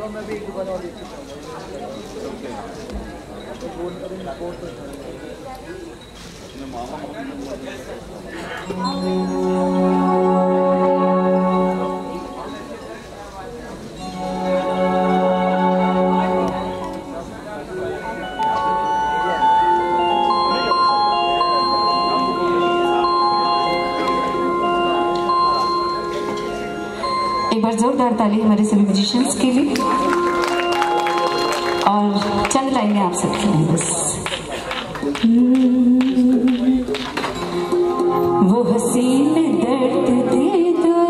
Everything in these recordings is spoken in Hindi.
में भी एक दुकान और देखी एक बार जोरदार ताली हमारे सभी म्यूजिशियंस के लिए और चंद लाइनें आप सबके लिए बस। वो हसीन दर्द दे दो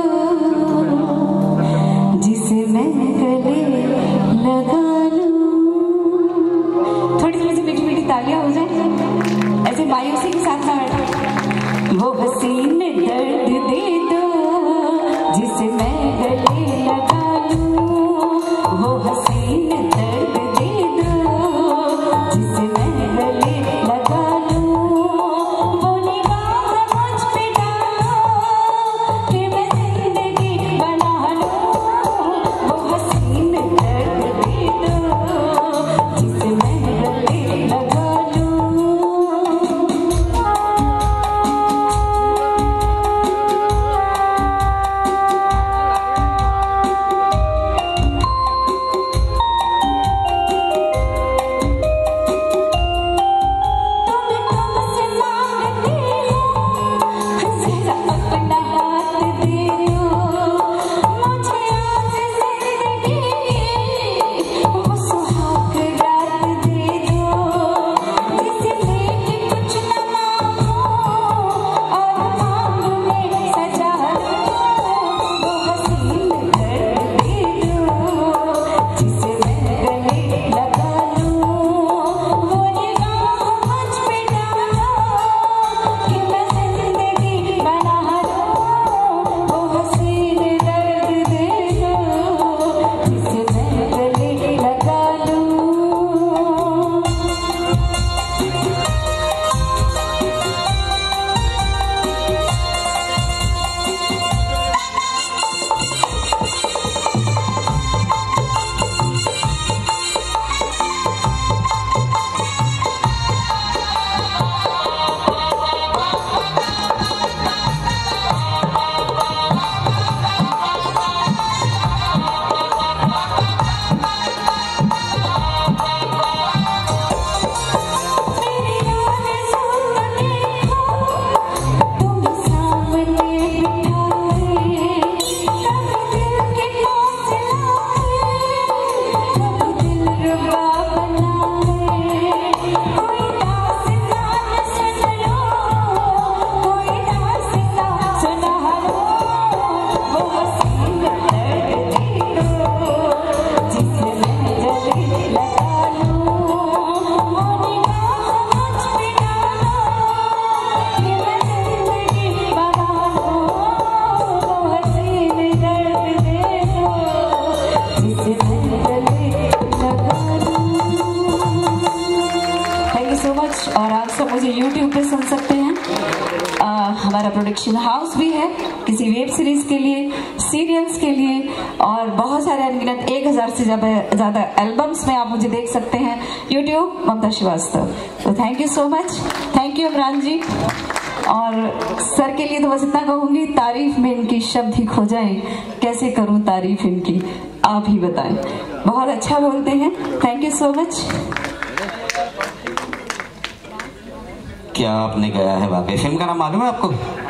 जिसे मैं गले लगा लूं। थोड़ी थोड़ी सी मीठी मीठी तालियां हो जाए ऐसे मायूसी के साथ ना। वो हसीन दर्द दे दो जिसे मैं गले लगा लूं। वो हसीन दर्द दे दो जिसे मैं गले लगा लूं। वो निगाह मुझ पे डालो कि मैं जिंदगी बना लूं। वो हसीन दर्द दे दो जिसे मैं गले लगा लूं। और आप सब मुझे YouTube पे सुन सकते हैं। हमारा प्रोडक्शन हाउस भी है किसी वेब सीरीज के लिए, सीरियल्स के लिए और बहुत सारे अनगिनत 1000 से ज़्यादा एल्बम्स में आप मुझे देख सकते हैं। YouTube ममता श्रीवास्तव। तो thank you so much, thank you Imran ji. और सर के लिए तो बस इतना कहूँगी, तारीफ में इनकी शब्द ही खो जाएं, कैसे करूँ तारीफ इनकी आप ही बताएं। बहुत अच्छा बोलते हैं, थैंक यू सो मच। क्या आपने गाया है वाकई? फिल्म का नाम मालूम है आपको?